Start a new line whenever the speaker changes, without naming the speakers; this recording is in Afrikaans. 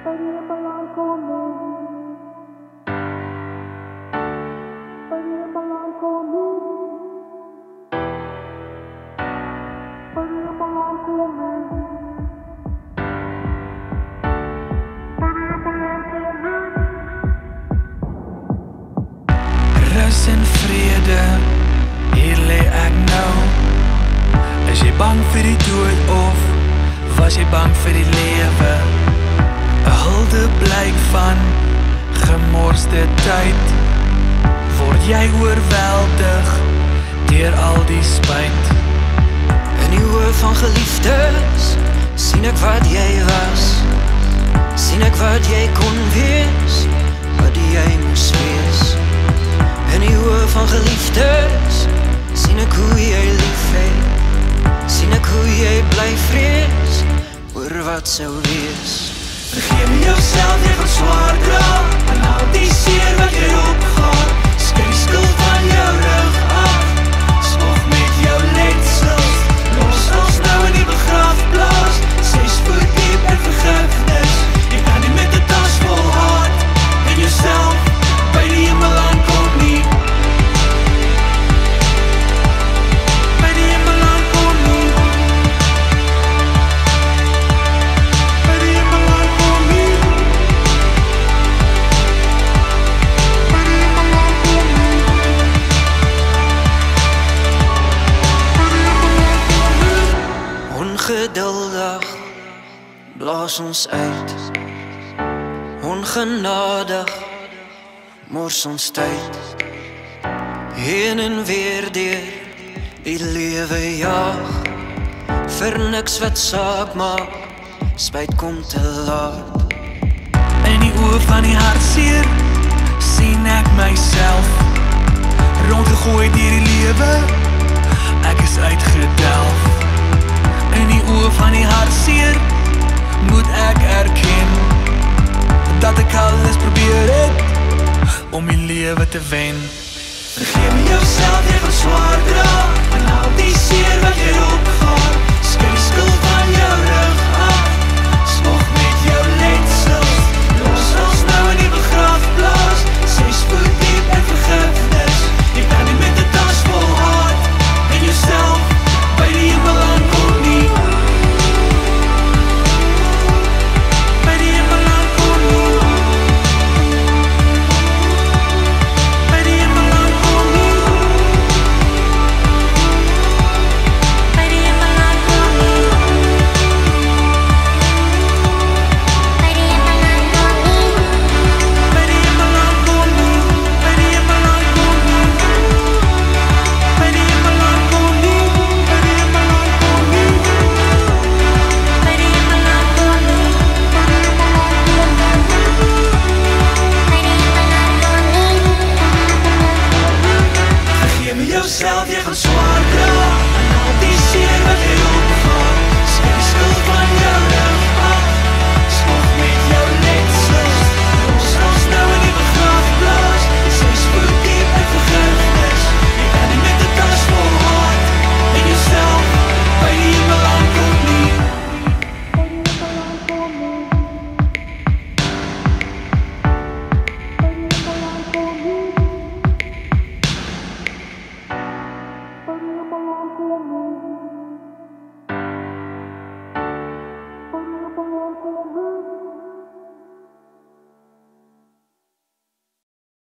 Rus en vrede, hier lê ek nou. Is jy bang vir die dood of was jy bang vir die lewe? 'n Huldeblyk van gemorste tyd. Word jy oorweldig deur al die spyt?
In die oë van geliefdes sien ek wat jy was. Sien ek wat jy kon wees, wat jy moes wees. In die oë van geliefdes sien ek hoe jy lief het. Sien ek hoe jy bly vrees oor wat sou wees.
Vergeef jouself, jy gaan swaar dra en al die seer wat jy opgaan. Skry skuld van jou rug af. Smog met jou letsels. Los ons nou in die begrafplaas. 6 voet diep in vergifnis. Jy kan nie met 'n tas vol haat en jouself by die hemel aankom nie. By die hemel aankom nie. By die hemel aankom nie. By die hemel aankom nie. By die hemel aankom nie.
Ongeduldig blaas ons uit. Ongenadig mors ons tyd. Heen en weer deur die lewe jaag. Vir niks wat saak maak, spyt kom te laat.
In die oë van die hartseer sien ek myself. Rondgegooi deur die lewe, ek is uitgedelf. In die oë van die hartseer moet ek erken dat ek alles probeer het om die lewe te wen. Vergeef jouself, jy gaan swaar dra